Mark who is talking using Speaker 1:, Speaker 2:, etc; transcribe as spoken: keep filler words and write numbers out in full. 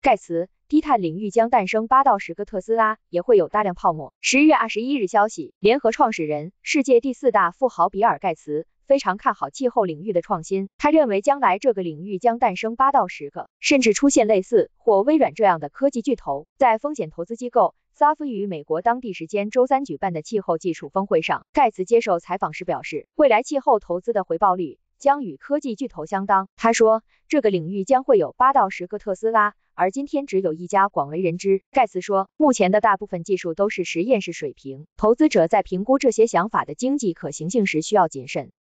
Speaker 1: 盖茨，低碳领域将诞生八到十个特斯拉，也会有大量泡沫。十月二十一日消息，联合创始人、世界第四大富豪比尔·盖茨非常看好气候领域的创新，他认为将来这个领域将诞生八到十个，甚至出现类似或微软这样的科技巨头。在风险投资机构 S A F 于美国当地时间周三举办的气候技术峰会上，盖茨接受采访时表示，未来气候投资的回报率将与科技巨头相当。他说，这个领域将会有八到十个特斯拉，而今天只有一家广为人知。盖茨说，目前的大部分技术都是实验室水平，投资者在评估这些想法的经济可行性时需要谨慎。